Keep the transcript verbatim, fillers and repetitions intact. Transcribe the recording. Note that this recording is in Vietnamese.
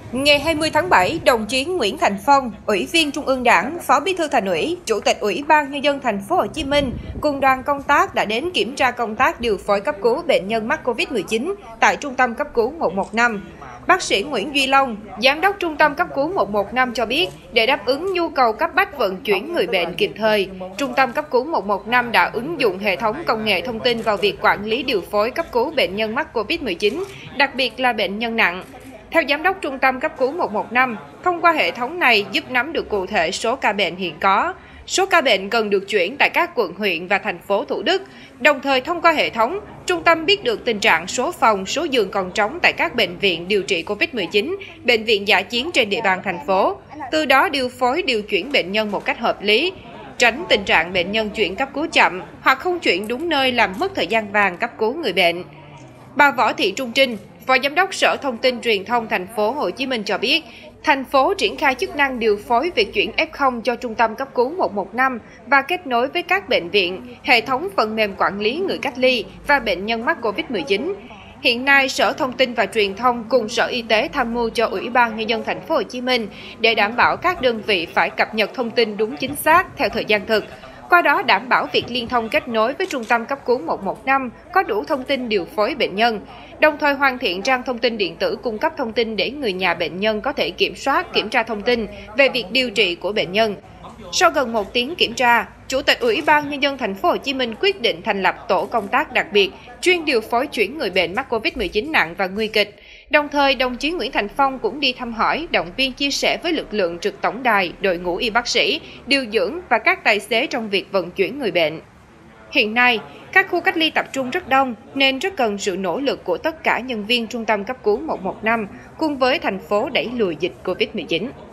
Ngày hai mươi tháng bảy, đồng chí Nguyễn Thành Phong, Ủy viên Trung ương Đảng, Phó Bí thư Thành ủy, Chủ tịch Ủy ban Nhân dân Thành phố Hồ Chí Minh cùng đoàn công tác đã đến kiểm tra công tác điều phối cấp cứu bệnh nhân mắc Covid mười chín tại Trung tâm cấp cứu một một năm. Bác sĩ Nguyễn Duy Long, Giám đốc Trung tâm cấp cứu một một năm cho biết, để đáp ứng nhu cầu cấp bách vận chuyển người bệnh kịp thời, Trung tâm cấp cứu một một năm đã ứng dụng hệ thống công nghệ thông tin vào việc quản lý điều phối cấp cứu bệnh nhân mắc Covid mười chín, đặc biệt là bệnh nhân nặng. Theo Giám đốc Trung tâm cấp cứu một một năm, thông qua hệ thống này giúp nắm được cụ thể số ca bệnh hiện có, số ca bệnh cần được chuyển tại các quận huyện và thành phố Thủ Đức. Đồng thời thông qua hệ thống, trung tâm biết được tình trạng số phòng, số giường còn trống tại các bệnh viện điều trị Covid mười chín, bệnh viện dã chiến trên địa bàn thành phố. Từ đó điều phối điều chuyển bệnh nhân một cách hợp lý, tránh tình trạng bệnh nhân chuyển cấp cứu chậm hoặc không chuyển đúng nơi làm mất thời gian vàng cấp cứu người bệnh. Bà Võ Thị Trung Trinh, Phó Giám đốc Sở Thông tin Truyền thông Thành phố Hồ Chí Minh cho biết, thành phố triển khai chức năng điều phối việc chuyển ép không cho Trung tâm cấp cứu một một năm và kết nối với các bệnh viện, hệ thống phần mềm quản lý người cách ly và bệnh nhân mắc Covid mười chín. Hiện nay, Sở Thông tin và Truyền thông cùng Sở Y tế tham mưu cho Ủy ban Nhân dân Thành phố Hồ Chí Minh để đảm bảo các đơn vị phải cập nhật thông tin đúng chính xác theo thời gian thực. Qua đó đảm bảo việc liên thông kết nối với Trung tâm cấp cứu một một năm có đủ thông tin điều phối bệnh nhân, đồng thời hoàn thiện trang thông tin điện tử cung cấp thông tin để người nhà bệnh nhân có thể kiểm soát, kiểm tra thông tin về việc điều trị của bệnh nhân. Sau gần một tiếng kiểm tra, Chủ tịch Ủy ban Nhân dân Thành phố Hồ Chí Minh quyết định thành lập tổ công tác đặc biệt chuyên điều phối chuyển người bệnh mắc Covid mười chín nặng và nguy kịch. Đồng thời, đồng chí Nguyễn Thành Phong cũng đi thăm hỏi, động viên chia sẻ với lực lượng trực tổng đài, đội ngũ y bác sĩ, điều dưỡng và các tài xế trong việc vận chuyển người bệnh. Hiện nay, các khu cách ly tập trung rất đông nên rất cần sự nỗ lực của tất cả nhân viên Trung tâm cấp cứu một một năm cùng với thành phố đẩy lùi dịch Covid mười chín.